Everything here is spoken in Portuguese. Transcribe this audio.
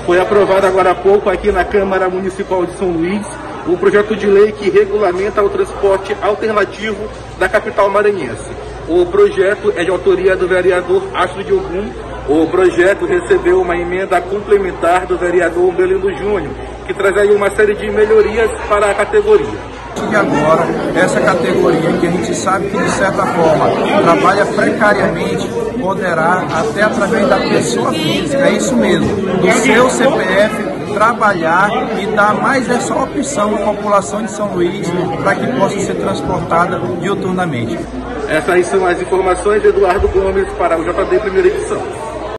Foi aprovado agora há pouco aqui na Câmara Municipal de São Luís o projeto de lei que regulamenta o transporte alternativo da capital maranhense. O projeto é de autoria do vereador Astro de Ogum. O projeto recebeu uma emenda complementar do vereador Belino Júnior, que traz aí uma série de melhorias para a categoria. E agora, essa categoria que a gente sabe que de certa forma trabalha precariamente, poderá até através da pessoa física, é isso mesmo, do seu CPF, trabalhar e dar mais essa opção à população de São Luís para que possa ser transportada diuturnamente. Essas são as informações de Eduardo Gomes para o JD Primeira Edição.